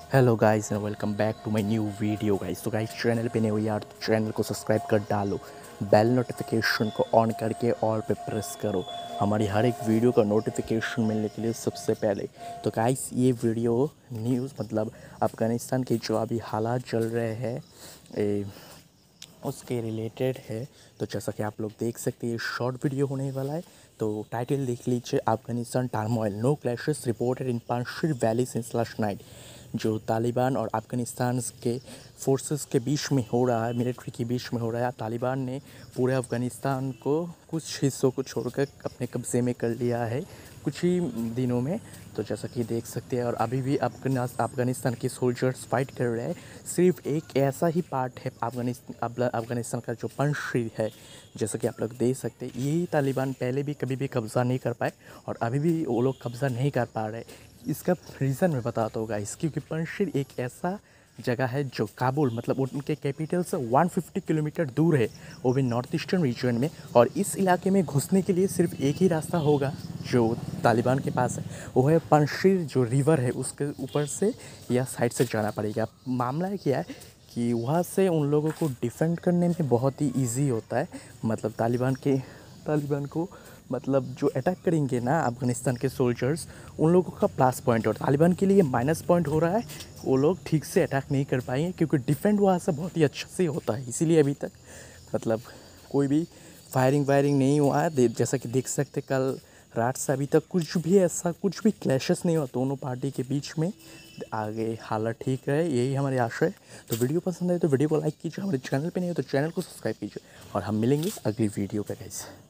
Hello guys and welcome back to my new video guys. तो guys channel पे नए हो यार तो चैनल को सब्सक्राइब कर डालो, बेल नोटिफिकेशन को ऑन करके ऑल पे प्रेस करो हमारी हर एक वीडियो का नोटिफिकेशन मिलने के लिए सबसे पहले। तो गाइस ये वीडियो न्यूज़ मतलब अफ़गानिस्तान के जो अभी हालात चल रहे हैं उसके रिलेटेड है। तो जैसा कि आप लोग देख सकते हैं ये शॉर्ट वीडियो होने वाला है। तो टाइटल देख लीजिए, Afghanistan turmoil, no clashes reported in Panjshir valley since last night. जो तालिबान और अफ़गानिस्तान के फोर्सेस के बीच में हो रहा है, मिलिट्री के बीच में हो रहा है। तालिबान ने पूरे अफ़गानिस्तान को कुछ हिस्सों को छोड़कर अपने कब्ज़े में कर लिया है कुछ ही दिनों में। तो जैसा कि देख सकते हैं और अभी भी अफ़गानिस्तान के सोल्जर्स फाइट कर रहे हैं। सिर्फ एक ऐसा ही पार्ट है अफ़गानिस्तान का जो पंजशीर है, जैसा कि आप लोग देख सकते हैं। यही तालिबान पहले भी कभी भी कब्ज़ा नहीं कर पाए और अभी भी वो लोग कब्ज़ा नहीं कर पा रहे। इसका रीज़न मैं बताता हूँ गाइस, क्योंकि पंजशीर एक ऐसा जगह है जो काबुल मतलब उनके कैपिटल से 150 किलोमीटर दूर है, वो भी नॉर्थ ईस्टर्न रीजन में। और इस इलाके में घुसने के लिए सिर्फ एक ही रास्ता होगा जो तालिबान के पास है, वो है पंजशीर जो रिवर है उसके ऊपर से या साइड से जाना पड़ेगा। मामला क्या है कि वहाँ से उन लोगों को डिफेंड करने में बहुत ही ईजी होता है। मतलब तालिबान को मतलब जो अटैक करेंगे ना अफ़गानिस्तान के सोल्जर्स, उन लोगों का प्लस पॉइंट और तालिबान के लिए माइनस पॉइंट हो रहा है। वो लोग ठीक से अटैक नहीं कर पाएंगे क्योंकि डिफेंड वहाँ से बहुत ही अच्छे से होता है। इसीलिए अभी तक मतलब कोई भी फायरिंग वायरिंग नहीं हुआ है। जैसा कि देख सकते कल रात से अभी तक कुछ भी क्लैशेस नहीं हुआ दोनों पार्टी के बीच में। आगे हालत ठीक रहे यही हमारी आशा है। तो वीडियो पसंद आए तो वीडियो को लाइक कीजिए, हमारे चैनल पे नहीं हो तो चैनल को सब्सक्राइब कीजिए और हम मिलेंगे अगली वीडियो पे गाइस।